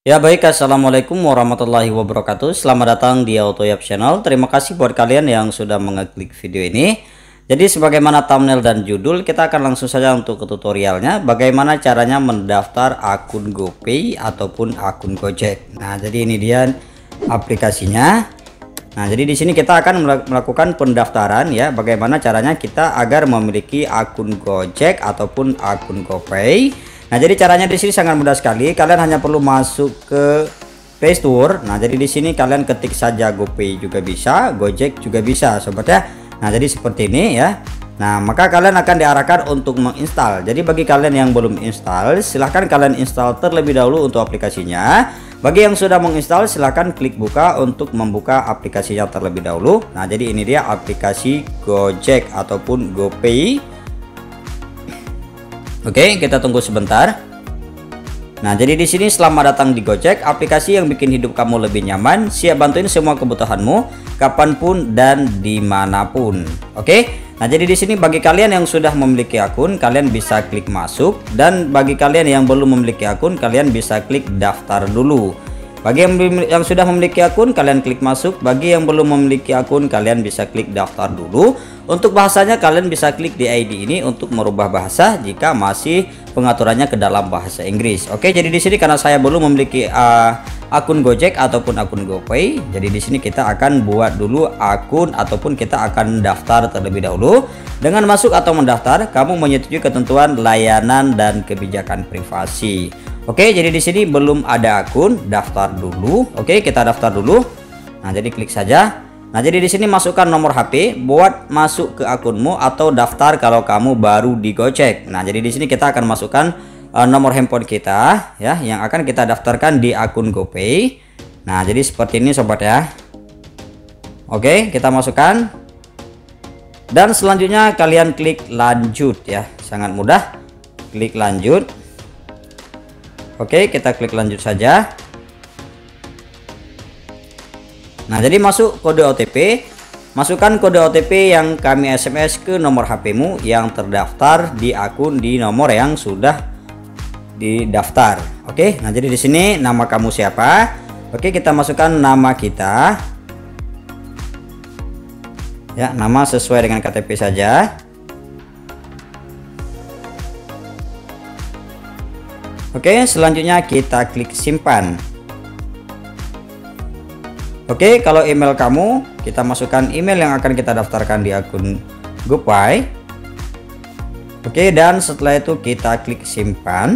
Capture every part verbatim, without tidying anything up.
Ya baik, assalamualaikum warahmatullahi wabarakatuh. Selamat datang di AutoYap Channel. Terima kasih buat kalian yang sudah mengeklik video ini. Jadi sebagaimana thumbnail dan judul, kita akan langsung saja untuk ke tutorialnya. Bagaimana caranya mendaftar akun GoPay ataupun akun Gojek. Nah, jadi ini dia aplikasinya. Nah, jadi di sini kita akan melakukan pendaftaran ya. Bagaimana caranya kita agar memiliki akun Gojek ataupun akun GoPay. Nah, jadi caranya di sini sangat mudah sekali. Kalian hanya perlu masuk ke Play Store. Nah, jadi di sini kalian ketik saja GoPay juga bisa, Gojek juga bisa, sobat ya. Nah, jadi seperti ini ya. Nah, maka kalian akan diarahkan untuk menginstal. Jadi bagi kalian yang belum install, silahkan kalian install terlebih dahulu untuk aplikasinya. Bagi yang sudah menginstal, silahkan klik buka untuk membuka aplikasinya terlebih dahulu. Nah, jadi ini dia aplikasi Gojek ataupun GoPay. Oke, kita tunggu sebentar. Nah, jadi di sini selamat datang di Gojek, aplikasi yang bikin hidup kamu lebih nyaman, siap bantuin semua kebutuhanmu kapanpun dan dimanapun. Oke, nah jadi di sini bagi kalian yang sudah memiliki akun, kalian bisa klik masuk, dan bagi kalian yang belum memiliki akun, kalian bisa klik daftar dulu. Bagi yang, yang sudah memiliki akun, kalian klik masuk. Bagi yang belum memiliki akun, kalian bisa klik daftar dulu. Untuk bahasanya, kalian bisa klik di I D ini untuk merubah bahasa jika masih pengaturannya ke dalam bahasa Inggris. Oke, jadi di sini karena saya belum memiliki uh, akun Gojek ataupun akun GoPay, jadi di sini kita akan buat dulu akun ataupun kita akan daftar terlebih dahulu. Dengan masuk atau mendaftar, kamu menyetujui ketentuan layanan dan kebijakan privasi. Oke, jadi di sini belum ada akun, daftar dulu. Oke, kita daftar dulu. Nah, jadi klik saja. Nah, jadi di sini masukkan nomor H P buat masuk ke akunmu atau daftar kalau kamu baru di Gojek. Nah, jadi di sini kita akan masukkan uh, nomor handphone kita ya yang akan kita daftarkan di akun GoPay. Nah, jadi seperti ini sobat ya. Oke, kita masukkan. Dan selanjutnya kalian klik lanjut ya. Sangat mudah. Klik lanjut. Oke, kita klik lanjut saja. Nah, jadi masuk kode O T P. Masukkan kode O T P yang kami S M S ke nomor H P-mu yang terdaftar di akun di nomor yang sudah didaftar. Oke, nah jadi di sini nama kamu siapa? Oke, kita masukkan nama kita. Ya, nama sesuai dengan K T P saja. Oke, selanjutnya kita klik simpan. Oke, kalau email kamu, kita masukkan email yang akan kita daftarkan di akun GoPay. Oke, dan setelah itu kita klik simpan.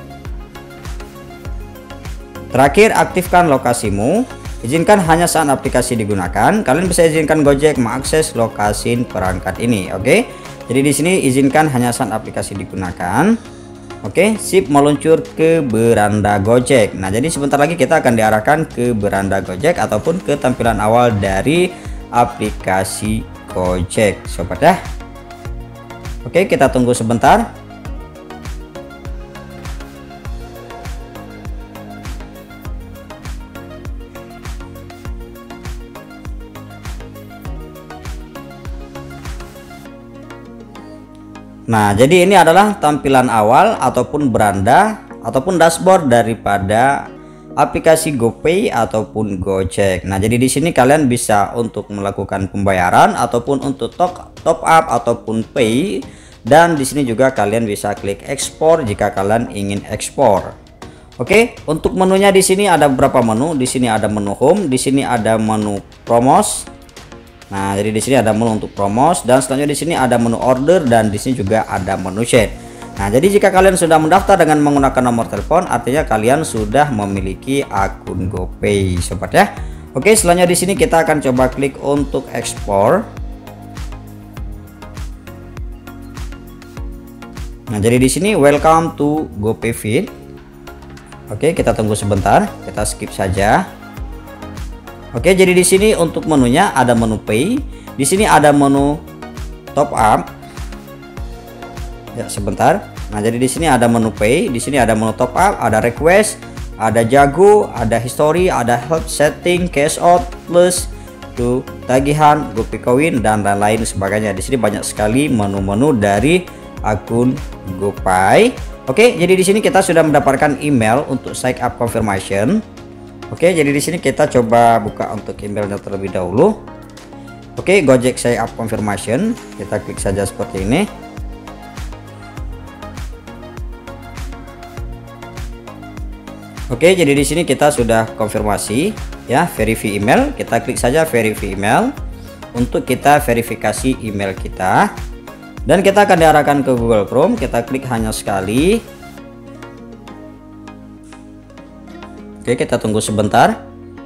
Terakhir, aktifkan lokasimu. Izinkan hanya saat aplikasi digunakan. Kalian bisa izinkan Gojek mengakses lokasi perangkat ini. Oke, jadi di sini izinkan hanya saat aplikasi digunakan. Oke, sip, meluncur ke beranda Gojek. Nah, jadi sebentar lagi kita akan diarahkan ke beranda Gojek ataupun ke tampilan awal dari aplikasi Gojek, sobat ya. Oke, kita tunggu sebentar. Nah, jadi ini adalah tampilan awal ataupun beranda ataupun dashboard daripada aplikasi GoPay ataupun Gojek. Nah, jadi di sini kalian bisa untuk melakukan pembayaran ataupun untuk top top up ataupun pay, dan di sini juga kalian bisa klik ekspor jika kalian ingin ekspor. Oke, untuk menunya di sini ada beberapa menu. Di sini ada menu home, di sini ada menu promos. Nah, jadi di sini ada menu untuk promos, dan selanjutnya di sini ada menu order, dan di sini juga ada menu chat. Nah, jadi jika kalian sudah mendaftar dengan menggunakan nomor telepon, artinya kalian sudah memiliki akun GoPay, sobat ya. Oke, selanjutnya di sini kita akan coba klik untuk ekspor. Nah, jadi di sini welcome to GoPay feed. Oke, kita tunggu sebentar, kita skip saja. Oke, jadi di sini untuk menunya ada menu pay, di sini ada menu top up. Ya, sebentar. Nah, jadi di sini ada menu pay, di sini ada menu top up, ada request, ada jago, ada history, ada help setting, cash out, plus to tagihan, GoPay Coin, dan lain-lain sebagainya. Di sini banyak sekali menu-menu dari akun GoPay. Oke, jadi di sini kita sudah mendapatkan email untuk sign up confirmation. Oke, jadi di sini kita coba buka untuk emailnya terlebih dahulu. Oke, Gojek sign up confirmation, kita klik saja seperti ini. Oke, jadi di sini kita sudah konfirmasi ya, verify email. Kita klik saja verify email untuk kita verifikasi email kita. Dan kita akan diarahkan ke Google Chrome. Kita klik hanya sekali. Oke, kita tunggu sebentar.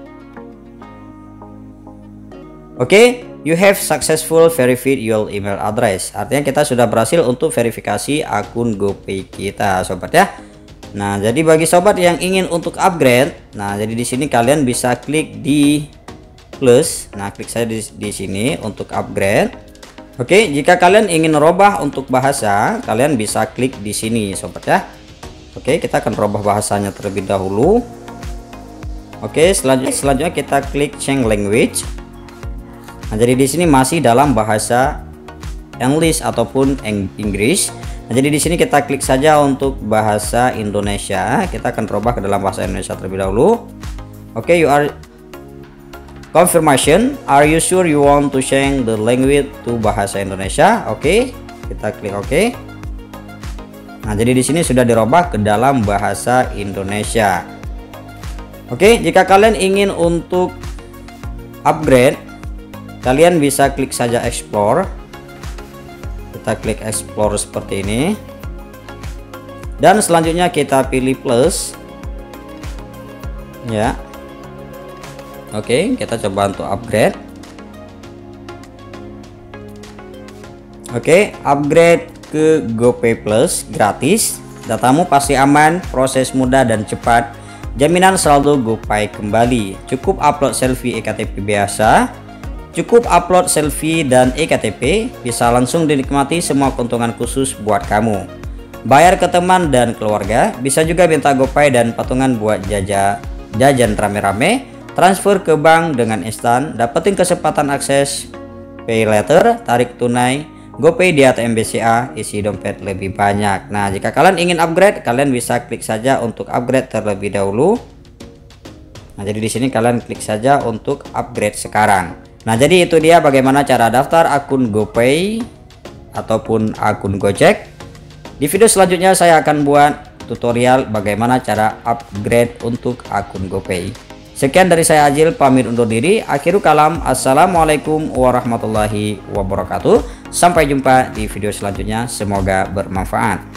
Oke, you have successful verified your email address. Artinya kita sudah berhasil untuk verifikasi akun GoPay kita, sobat ya. Nah, jadi bagi sobat yang ingin untuk upgrade, nah jadi di sini kalian bisa klik di plus. Nah, klik saya di, di sini untuk upgrade. Oke, jika kalian ingin merubah untuk bahasa, kalian bisa klik di sini, sobat ya. Oke, kita akan merubah bahasanya terlebih dahulu. Oke, selanjutnya selanjutnya kita klik change language. Nah, jadi di sini masih dalam bahasa English ataupun Inggris. Nah, jadi di sini kita klik saja untuk bahasa Indonesia. Kita akan berubah ke dalam bahasa Indonesia terlebih dahulu. Oke, okay, you are confirmation. Are you sure you want to change the language to bahasa Indonesia? Oke, okay, kita klik oke. Okay. Nah, jadi di sini sudah dirubah ke dalam bahasa Indonesia. Oke, okay, jika kalian ingin untuk upgrade, kalian bisa klik saja explore. Kita klik explore seperti ini, dan selanjutnya kita pilih plus ya. Oke, kita coba untuk upgrade. Oke, upgrade ke GoPay Plus gratis. Datamu pasti aman, proses mudah dan cepat, jaminan saldo GoPay kembali. Cukup upload selfie E K T P biasa, cukup upload selfie dan E K T P, bisa langsung dinikmati semua keuntungan khusus buat kamu. Bayar ke teman dan keluarga, bisa juga minta GoPay dan patungan buat jaja, jajan rame-rame, transfer ke bank dengan instan, dapetin kesempatan akses pay later, tarik tunai, GoPay di A T M B C A, isi dompet lebih banyak. Nah, jika kalian ingin upgrade, kalian bisa klik saja untuk upgrade terlebih dahulu. Nah, jadi di sini kalian klik saja untuk upgrade sekarang. Nah, jadi itu dia bagaimana cara daftar akun GoPay ataupun akun Gojek. Di video selanjutnya saya akan buat tutorial bagaimana cara upgrade untuk akun GoPay. Sekian dari saya Ajil, pamit undur diri. Akhirul kalam, assalamualaikum warahmatullahi wabarakatuh. Sampai jumpa di video selanjutnya, semoga bermanfaat.